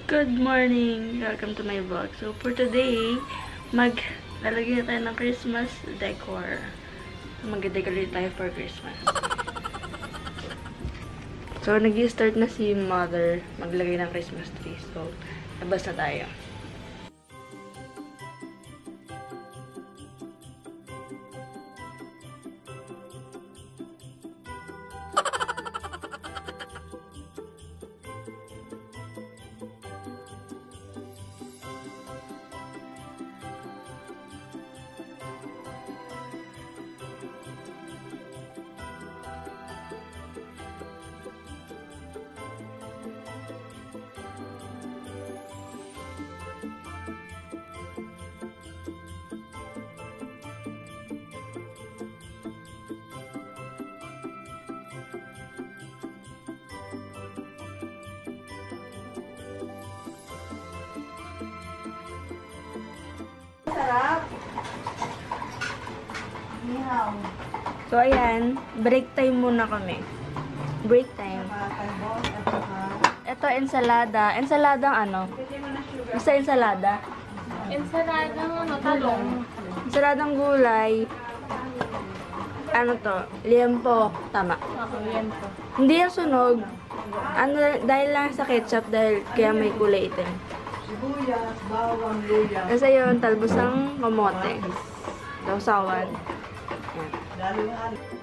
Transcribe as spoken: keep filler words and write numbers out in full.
Good morning! Welcome to my vlog. So, for today, mag-lalagay na tayo ng Christmas decor. Mag-decorate tayo for Christmas. So, nag-start na si mother maglagay ng Christmas tree. So, labas na tayo. Sarap. Nihaw. So, ayan. Break time muna kami. Break time. Ito, ensalada. Ensaladang ano? Basta ensalada. Ensaladang ano, talong. Ensaladang gulay. Ano to? Liempo. Tama. Ako, yan po. Hindi yan sunog. Ano, dahil lang sa ketchup, dahil kaya may kulay itim. Sibuyas, bawang, luya. Kasi yun, talbos ng kamote. Sausawan. Yan. Dali nga.